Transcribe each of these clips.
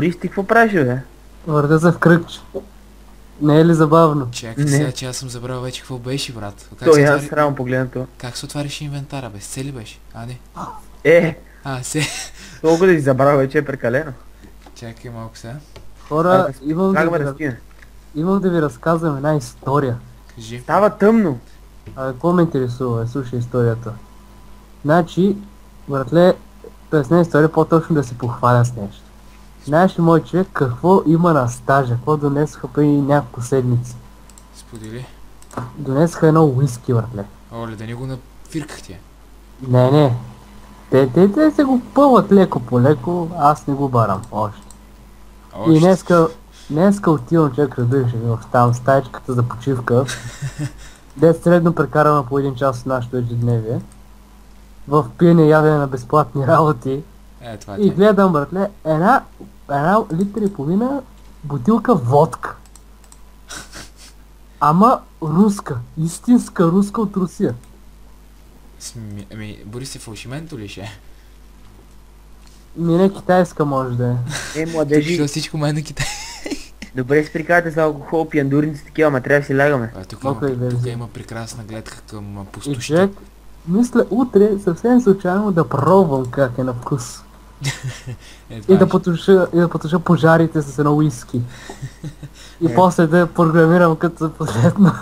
Борис, ти какво правиш, бе? Вървя се в кръгче. Не е ли забавно? Чакай Не. сега, че аз съм забрал вече какво беше, брат. Той аз срам погледнато. Как се отваряше инвентара, бе? С цели беше? А, не. Се. Толкова да си забрал вече е прекалено. Чакай малко сега. Хора, имам да ви разказвам една история. Кажи. Става тъмно. Какво ме интересува? Слушай историята. Значи, братле, през нея история по-точно да се похваля с нещо. Знаеш ли, мой човек, какво има на стажа? Какво донесоха преди няколко седмици? Сподели. Донесоха едно уиски, братле. Оле, да ни го нафирках тия. Не. Те се го пълват леко по леко, аз не го барам още. И днеска отивам, човек, разбираш в там стаечката за почивка. Дет средно прекараме по един час от нашето ежедневие. В пиене ядене на безплатни работи. Това И гледам, братле, една литра и половина бутилка водка. Ама руска, истинска руска от Русия. Ами, Борис, фалшименто ли ще? Не китайска може да е. Младежи. Тук всичко май на Китай. Добре си прикарате за алкохол, пиандурници такива, ама трябва да си лягаме. Тук версия. има прекрасна гледка към И пустощите. човек, мисля утре съвсем случайно да пробвам как е на вкус. И да потуша пожарите с едно уиски. И после да програмирам като за последно.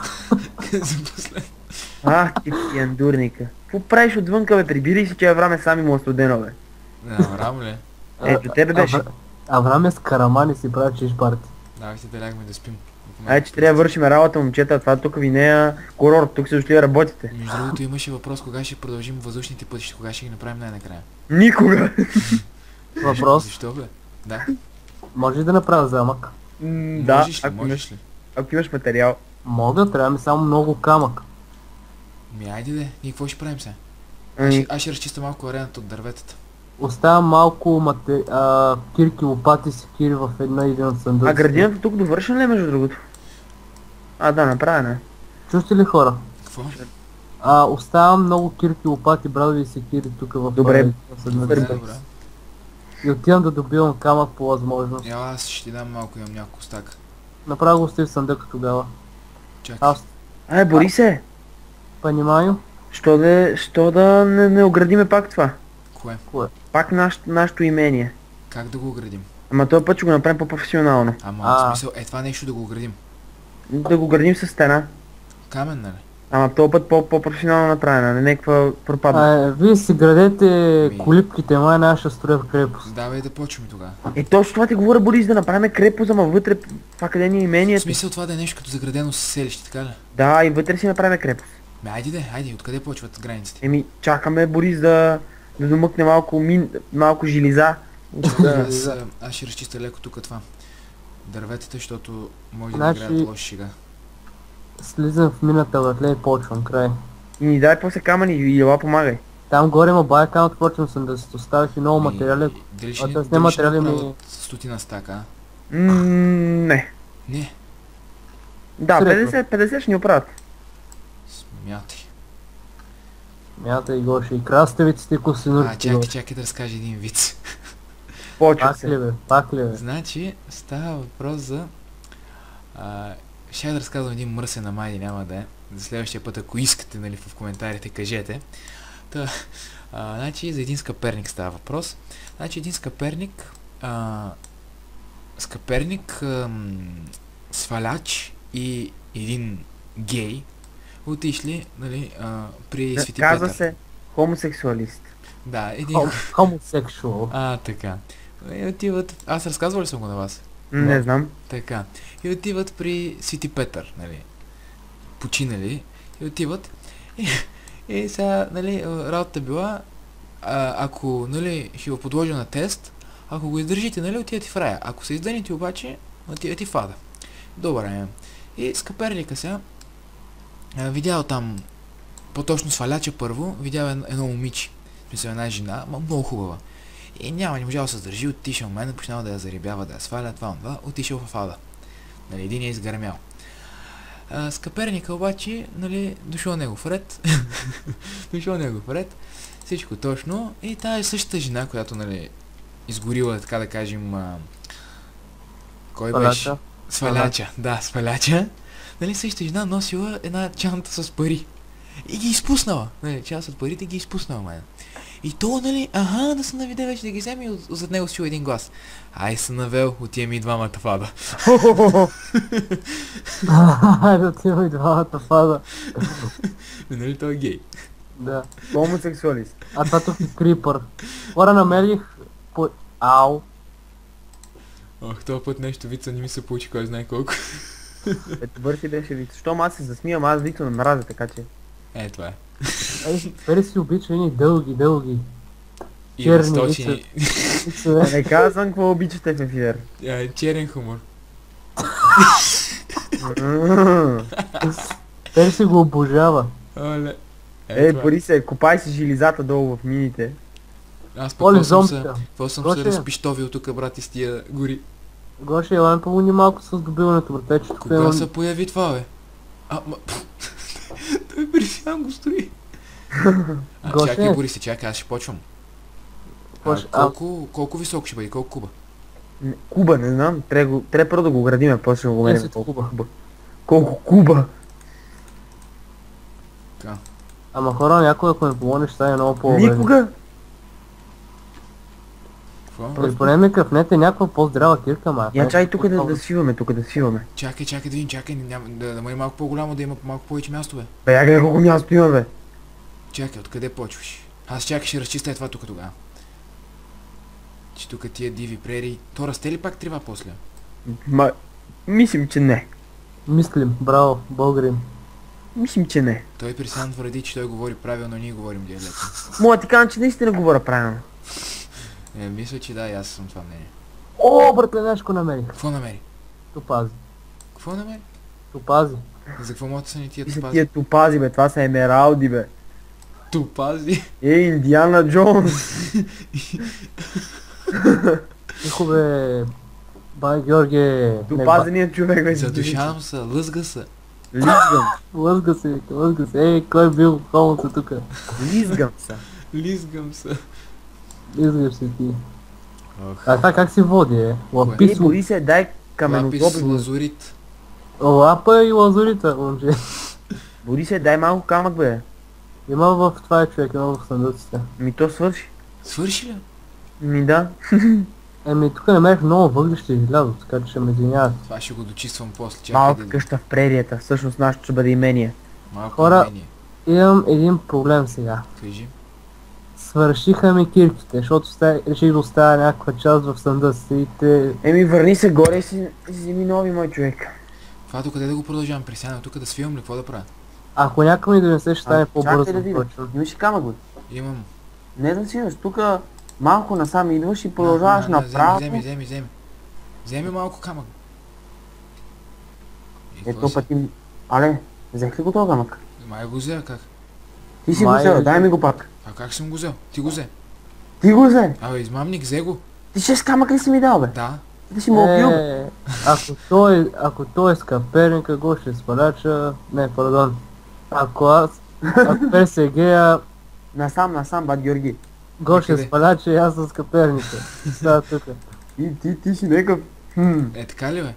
Ах, ти пиандурника. Какво правиш отвънка, бе? Прибирай си, че Аврам сами му студено, бе. Аврам ли? Ето тебе беше. Аврам е с карамани си прави чиш парти. Давайте да лягаме да спим. Че трябва да вършим работа, момчета. Това тук ви не е курорт, тук се дошли да работите. Между другото имаше въпрос кога ще продължим въздушните пътища, кога ще ги направим най-накрая. Никога! Въпрос. Защо, бе? Да. Може ли да направя замък? Да, Можеш ли? ако имаш материал. Мога, трябва ми само много камък. Айде де, ние какво ще правим сега? Аз ще разчиста малко арената от дърветата. Оставям малко кирки, лопати, секири в един от съндъците. А градината тук довършена ли е, между другото? Да, направена е. Чухте ли, хора? Какво? Оставям много кирки, лопати, брадови и секири тук в съндъците. Добре. И отивам да добивам камък по възможност. Аз ще ти дам малко, имам няколко стака. Направо го остави в съндъка тогава. Чакай. Борисе! Понимаю. Що да не оградиме пак това? Кое? Пак нашето имение. Как да го оградим? Ама този път ще го направим по-професионално. В смисъл, това нещо да го оградим. Да го градим с стена. Камен, нали? Ама този път по-професионално направена, не някаква пропадна. Вие си градете колипките, май наша строя крепост. Давай да почваме тогава. Точно това ти говоря, Борис, да направим крепост, ама вътре, това къде ни е имението. В смисъл това да е нещо като заградено с селище, така ли? Да, и вътре си направим крепост. Айде, откъде почват границите? Чакаме Борис да домъкне малко железа. Аз ще разчиста леко тук това. Дърветата, защото може да играят лоши шега. Слизам в мината, братле, и почвам край. И ни дай после камъни и ела помагай. Там горе има бая камък, почвам съм да се оставих и много материали. Дали ще направят стотина стака, Не. Не? Да, 50 ще ни оправят. Смятай, Гоши, и краставиците и косинурите. Чакай да разкажа един виц. Пак ли бе? Значи, става въпрос за... Ще да разказвам един мръсен, ама айде няма да е. За следващия път, ако искате, нали, в коментарите кажете. Значи, за един скъперник става въпрос. Значи, един скъперник... сваляч и един гей отишли, нали, при Свети Петър. Казва се хомосексуалист. Да, един... Хомосексуал. Така. И отиват... Аз разказвал ли съм го на вас? Не знам. Така. И отиват при Свети Петър, нали. Починали. И отиват. И сега, нали, работата била, ако, нали, ще го подложа на тест, ако го издържите, нали, отивате в рая. Ако се издъните обаче, отивате в ада. Добре. И скъперника сега видял там, по-точно сваляча първо, видял едно момиче. В смисъл една жена, много хубава. И не можал да се сдържи, отишъл мен, почнал да я заребява, да я сваля, това, отишъл в ада. Нали, един е изгърмял. Скъперника обаче, нали, дошъл негов ред. Всичко точно. И тая е същата жена, която, нали, изгорила, така да кажем, Кой Сваляча. беше? Сваляча, да, сваляча. Нали същата жена носила една чанта с пари. И ги изпуснала. Нали, част от парите ги изпуснала, майна. И то, нали, да се наведе вече да ги вземе и зад него си един глас. Ай се навел, отиваме и двамата фада. Айде отиваме и двамата фада. Нали той е гей? Да. Хомосексуалист. А това тук е крипър. Хора намерих по... Ау. Ох, този път нещо вица не ми се получи, кой знае колко. Добър си беше вид. Щом аз се засмивам, аз Вито ме мразя, така че... Това е. Ей, Пери си обича едни дълги. И Черни разточени. ицеве. Не казвам какво обичате в ефир. Черен хумор. Пери си го обожава. Оле. Борисе, копай си жилизата долу в мините. Аз пък Оле, какво съм се зомбика. Гоше. Разпиштовил тук, брат, и с тия гори. Гоше, елан помогни малко с добиването, брате, че тук Кога имам... се появи това, бе? Той присян го строи. Гоше. Чакай, Борисе, чакай, аз ще почвам. Колко високо ще бъде? Колко куба? Куба, не знам. Трябва първо да го градиме, после ще го мерим. 10 куба. Колко куба? Така. Ама хора, някой ако ми помогне, ще стане много по-добре. Никога! Какво? Поне ми къпнете някаква по-здрава кирка, ма. Я чай тук да свиваме, тук да свиваме. Чакай, да видим, да бъде малко по-голямо, да има малко повече място, бе. Бе, я гледай колко място има, бе. Чакай, откъде почваш? Аз чакай, ще разчистя това тук тогава. Че тук тия диви прерии. То расте ли пак трива после? Мислим, че не. Мислим, браво, българин. Мислим, че не. Той Присян твърди, че той говори правилно, ние говорим диалектно. Мога ти кажа, че наистина говоря правилно. Мисля, че да, и аз съм това мнение. О, братле, нещо намерих. Какво намери? Топази. Какво намери? Топази. За какво могат да са ни тия Тия топази? топази, бе, това са емералди, бе. Топази? Индиана Джонс. Тихо бе, бай Георге. Топазеният човек, бе. Задушавам се, лъзга се. Лизгам. Лъзга се. Ей, кой бил холмца тука? Лизгам се. Лизгам се. Лизгаш се ти. Ох. А това как си води, е? Лапис, Борисе, дай Лапис каменодоби. лазурит. лапа и лазурица, момче. Борисе, дай малко камък, бе. Има в това човек, има в съндъците. Ми то свърши. Свърши ли? Ми да. Еми, тук намерих много въглища и излязох, така че ще ме извиняват. Това ще го дочиствам после. Чакай Малка къща в прерията. Всъщност нашето ще бъде имение. Малко Хора- мнение. Имам един проблем сега. Кажи. Свършиха ми кирките, защото реших да оставя някаква част в съндъците и те... Еми, върни се горе и си вземи нови, мой човек. Това докъде да го продължавам? Присядам тук да свивам ли? Какво да правя? Ако някой ми донесе, ще стане по-бързо. Чакай да видим. точно. Имаш ли камък, бе? Имам. Не да си имаш. Тук малко насам идваш и продължаваш направо. Вземи малко камък. И какво Ето си? пъти... Але, взех ли го този камък? Май го взе, как? Ти си го Май- взел, дай ми го пак. А как съм го взел? Ти го взе. Ти го взе. Абе, измамник, взе го. Ти 6 камък ли си ми дал, бе? Да. Ти си му убил, бе. Ако той е скъперника, го ще спаляча... Не, пардон. Ако Перс е гея, Насам, бат Георги. го ще Никъде. спаляча и аз съм скъперника. Става тука. Ти си някакъв... Така ли, бе?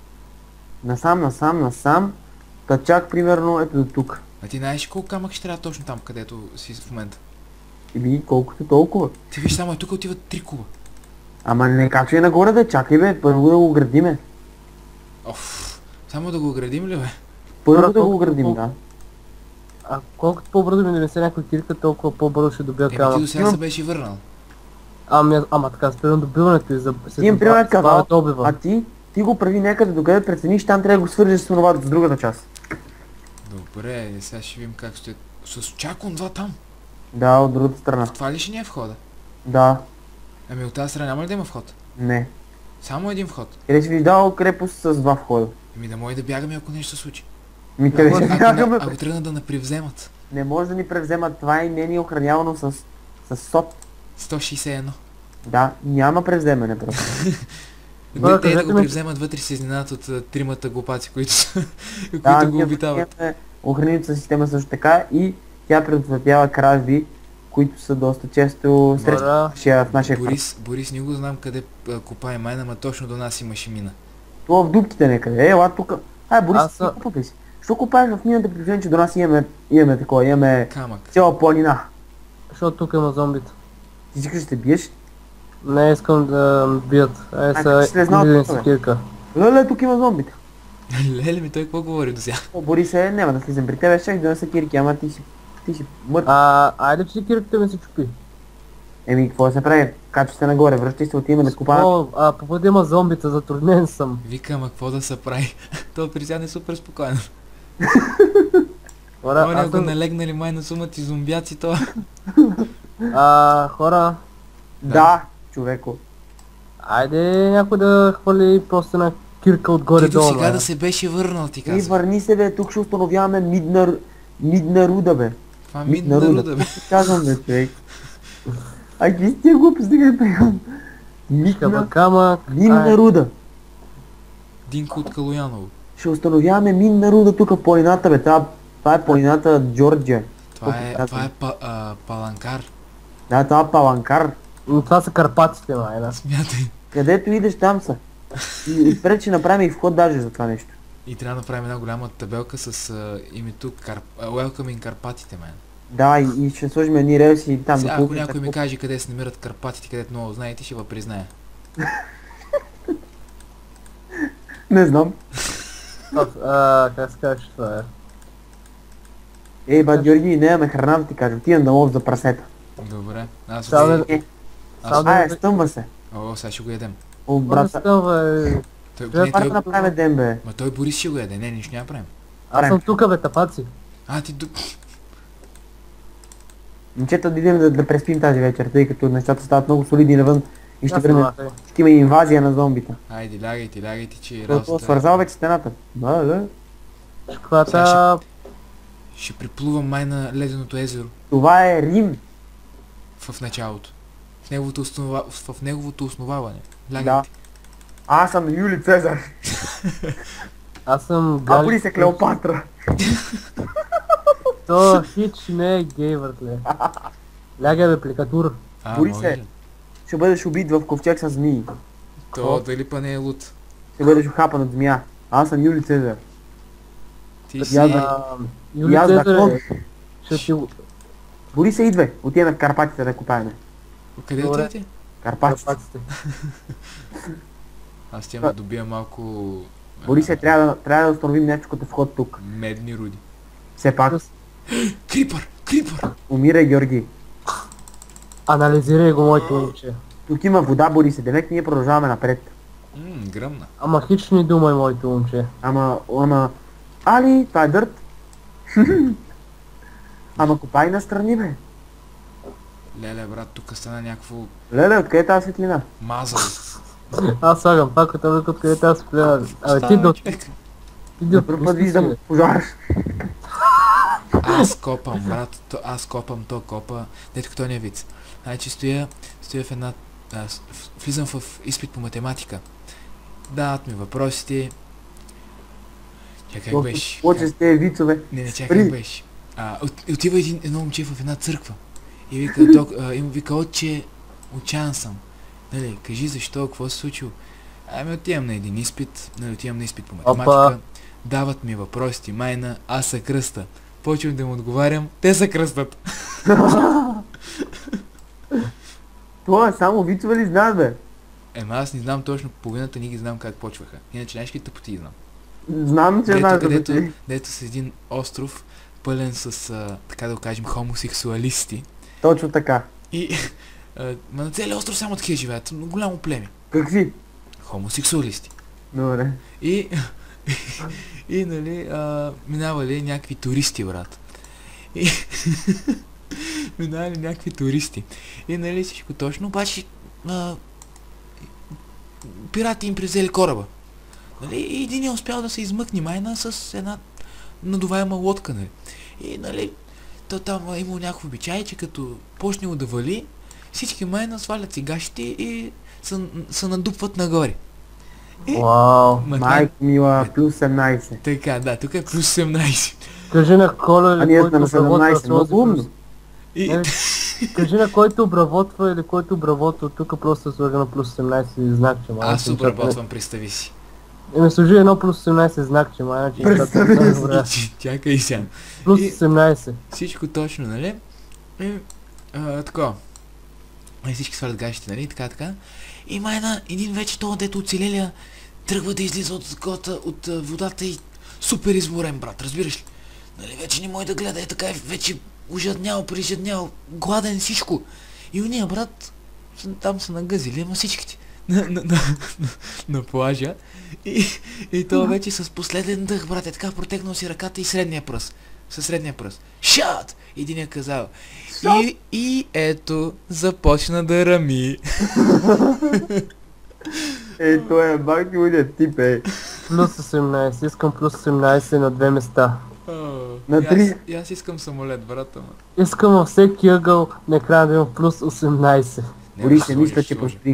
Насам. Та чак примерно ето до тук. А ти знаеш колко камък ще трябва точно там, където си в момента? Иби, колкото толкова. Ти виж само, тук отиват 3 куба. Ама не качвай нагоре да чакай, бе. Първо да го градиме. Оф, само да го градим ли, бе? Първо да го градим, да. А колкото по-бързо ми донесе някой кирка, толкова по-бързо ще добия Ти камък. до сега се беше върнал. Ама така, спирам добиването и Имам пример казал, добива. а ти го прави някъде докъде прецениш, там трябва да го свържеш с това с другата част. Добре, сега ще видим как стоят. С чакон 2 там. Да, от другата страна. Това ли ще ни е входа? Да, Ами от тази страна няма ли да има вход? не. Само един вход. Къде си виждал крепост с 2 входа? Ами да може да бягаме, ако нещо се случи. Ми къде си бягаме, Ако бе? тръгнат да напривземат. Не може да ни превземат, това имение е охранявано с СОТ. 161. Да, няма превземане просто. Те да кажете го ми- привземат вътре се изненадат от тримата глупаци, които Да, които го ние обитават. имаме охранителна система също така и тя предотвратява кражби, които са доста често срещани в нашия квартал. Борис, не го знам къде копае майна, ама точно до нас имаше мина. Това в дупките някъде. Ела тук. Ай, Борис, Аз са- купа си. Що купаеш в миналите приключения, че до нас имаме такова, имаме Камък. цяла планина. Защото тук има зомбита. Ти искаш да се биеш? Не искам да ме бият. как си слезнал Иден тук, бе? си кирка. Леле, тук има зомбите. Леле ми, той какво говори до сега? О, Борисе, няма да слизам при тебе, ще да не са кирки, ама ти си мъртв. Айде, че кирката ми се чупи. Еми, какво да се прави? Качва се нагоре, връщай се, отиваме да скупаваме. О, по пътя има зомбита, затруднен съм. Викам, а какво да се прави? То присядне супер спокойно. Хора, Оня аз го съм... налегнали май на сумата и зомбяци, то. Хора, Да, човеко. айде някой да хвали просто една кирка отгоре Ти до долу. сега бе. да се беше върнал, ти И казвам. върни се, бе, тук ще установяваме мидна руда, бе. Това мидна руда, бе. Какво ти казвам, бе, човек? Ай, какви сте глупости, да пегам? Шкаба Мидна камък. минна руда. Динко от Калояново. Ще установяваме минна руда тук в планината, бе. Това е планината Джорджия. Това е паланкар. Да, това е паланкар. Но това са Карпатите, майна. Смятай. Където идеш, там са. И пред ще направим и вход даже за това нещо. И трябва да направим една голяма табелка с името Welcome in Карпатите, мен. Да, и ще сложим едни релси и там. Сега, да ако купим някой ми такова. каже къде се намират Карпатите, където много знаете, ще ви призная. Не знам. Как се казваш това е? Ей, ба, Георги, не имаме храна да ти кажа. Отивам да лов за прасета. Добре. Аз Сега отивам. да- Е, Само да... стъмва се. О, сега ще го ядем. О, брата. Бе. Той, Трябва не, Това той, да направим ден, бе. ма той Борис ще го яде. Не, нищо няма правим. Аз съм тука, бе, тапаци. А, ти Момчета, да идем да преспим тази вечер, тъй като нещата стават много солидни навън и ще Аз време съм, ще има инвазия на зомбита. Айде, лягайте, че Това работата... свързал вече стената. Да. Шквата... Ще приплувам май на леденото езеро Това е Рим. в началото. В неговото основаване. Да. Лягайте. Аз съм Юли Цезар. Аз съм А Гали. Борис е Клеопатра. То хич не е гей, братле. Лягай, бе, пликатур. Борис може е. ли? Ще бъдеш убит в ковчег с змии. То дали па не е луд. Ще бъдеш ухапан от змия. Аз съм Юли Цезар. Ти си... Я Юли И аз Цезар закон. е... Ще ти... Борис е, идвай. Отиваме в Карпатите да копаеме. Къде Добре. отидете? Карпатите. Карпатите. Аз тя да добия малко... Борис е, трябва да установим нещо като вход тук. Медни руди. Все пак, Крипър! Крипър! умирай, Георги. Анализирай го, моето момче. Тук има вода, Борисе. Демек ние продължаваме напред. Гръмна. Ама хич ни думай, моето момче. Ама... Али, това е дърт. Ама копай настрани, бе. Леле, брат, тук стана някакво Леле, откъде е тази светлина? мазало. Аз слагам пак от тази къде тази сплена. Абе, ти до... Ти За първ път виждам пожар. Аз копам, брат, аз копам, то копа. Дето като не е виц. Значи стоя в една... влизам в изпит по математика. Дават ми въпросите. Чакай, как беше? Поче с тези вицове. Не, чакай, Спри. как беше? Отива едно момче в една църква. И вика, вика, отче, учан съм. Нали, кажи защо, какво се случило? Ами отивам на един изпит, нали, отивам на изпит по математика. Опа. Дават ми въпросите, майна, аз се кръста. Почвам да му отговарям, те се кръстат. Това е само вицове ли знаят, бе? Ема аз не знам точно, половината ни ги знам как почваха. Иначе знаеш какви тъпоти знам. Знам, че знаят, бе. Дето с един остров, пълен с, така да го кажем, хомосексуалисти. Точно така. И ма на целия остров само такива живеят, голямо племе. Какви? Хомосексуалисти. Добре. И нали, минавали някакви туристи, брат. И минавали някакви туристи. И нали всичко точно, обаче пирати им привзели кораба. Нали, и един е успял да се измъкне майна с една надуваема лодка, нали. И нали, то там имало някакво обичай, че като почнало да вали, всички майна свалят си гащите и се надупват нагоре. Вау. Ма това е- Майко мила, плюс 17. Така, да, тук е плюс 17. Кажи на Коля А или ние който сме на обработва 17, много сложи умно. плюс. И Не, кажи на който обработва или който обработва тук просто слага на плюс 18 и знак, че малко. аз обработвам, представи си. Еми служи 1 плюс 18 знак, че май, значи Представете си. добре. Чакай сега. Плюс И- 18. Всичко точно, нали? Така. И всички свалят гащите, нали? Така. Има един вече това, дето оцелелия, тръгва да излиза от водата и супер изморен, брат, разбираш ли? Нали, вече не може да гледа, така вече ожаднял, прижаднял, гладен всичко. И уния, брат, там са нагъзили, ама всичките на плажа. И то вече с последен дъх, брат, е така протегнал си ръката и средния пръст. Със средния пръст. Шат! Един е казал. И ето, започна да рами. Ей, той е бак лудият тип, Плюс 18. Искам плюс 18 на 2 места. На три. И аз искам самолет, брат, ама. Искам във всеки ъгъл на екрана да има плюс 18. Борисе, мисля, че постих.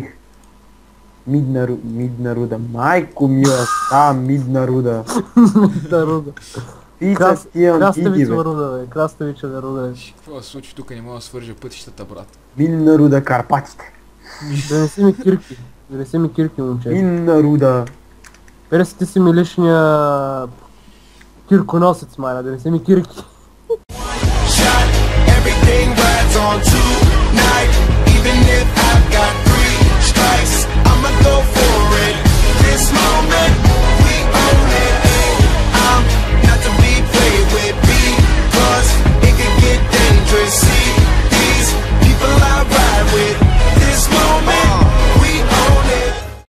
Мидна руда. Майко мила, мидна руда. Да, руда. Ти с тия антиди, бе. Краставичева руда, бе. Краставичева руда, бе. Какво се случи тук? Не мога да свържа пътищата, брат. Мидна руда, Карпатите. Донеси ми кирки. Донеси ми кирки, момче. Мидна руда. Переси, ти си ми лишния кирконосец, майна. Донеси ми кирки. Shot, everything rides on tonight. Even if I've got 3 strikes, I'ma go